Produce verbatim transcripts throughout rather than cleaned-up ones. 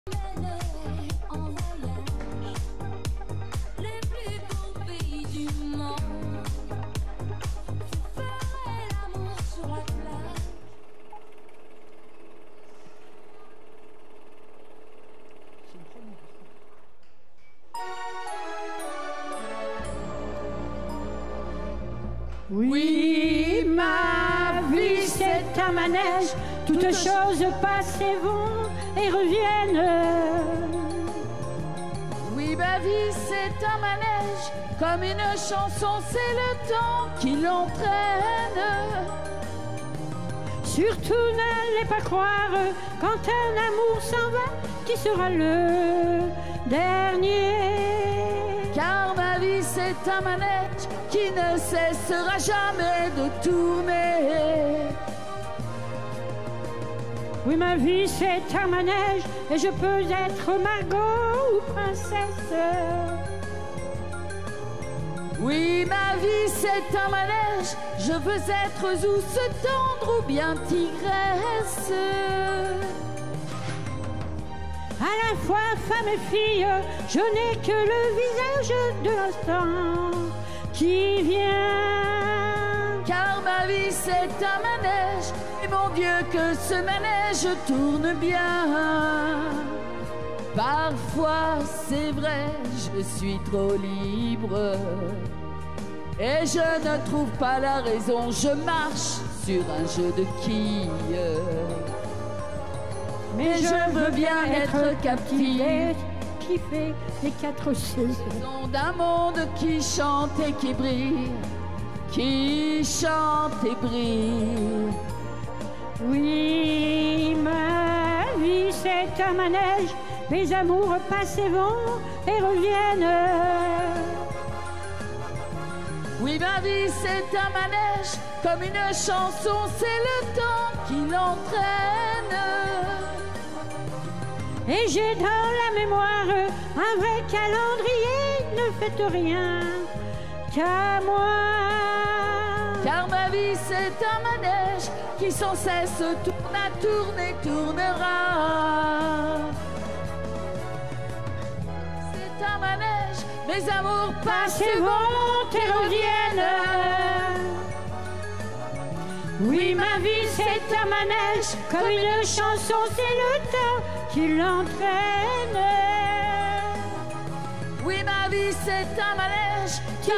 Oui, ma vie c'est un manège, toutes choses passent et vont et reviennent. Oui, ma vie c'est un manège, comme une chanson, c'est le temps qui l'entraîne. Surtout n'allez pas croire, quand un amour s'en va, qui sera le dernier. Car ma vie c'est un manège qui ne cessera jamais de tourner. Oui, ma vie c'est un manège et je peux être Margot ou princesse. Oui, ma vie c'est un manège, je veux être douce, tendre ou bien tigresse. À la fois femme et fille, je n'ai que le visage de l'instant qui vient. Car ma vie c'est un manège, et mon Dieu que ce manège tourne bien. Parfois c'est vrai, je suis trop libre et je ne trouve pas la raison, je marche sur un jeu de quilles. Mais je veux bien être captive, qui fait les quatre saisons d'un monde qui chante et qui brille, qui chante et brille. Oui, ma vie c'est un manège, mes amours passent et vont et reviennent. Oui, ma vie c'est un manège, comme une chanson, c'est le temps qui l'entraîne. Et j'ai dans la mémoire un vrai calendrier, ne faites rien qu'à moi. Car ma vie c'est un manège qui sans cesse tourne à tourner, tournera. C'est un manège, mes amours passent et vont et reviennent. Oui, ma vie c'est un manège, comme une chanson, c'est le temps qui l'entraîne. Oui, ma vie c'est un manège qui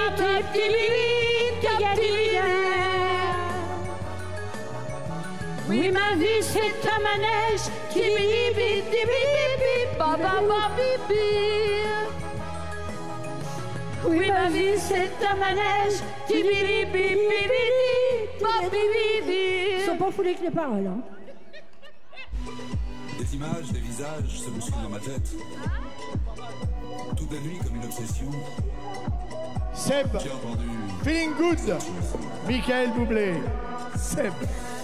Oui, ma vie c'est un manège qui Oui, ma vie c'est un manège qui Ils sont pas foulés avec les paroles, hein. Des images, des visages se bousculent dans ma tête. Toute la nuit comme une obsession. Seb, J'ai entendu. Feeling Good, Michael Bublé, Seb.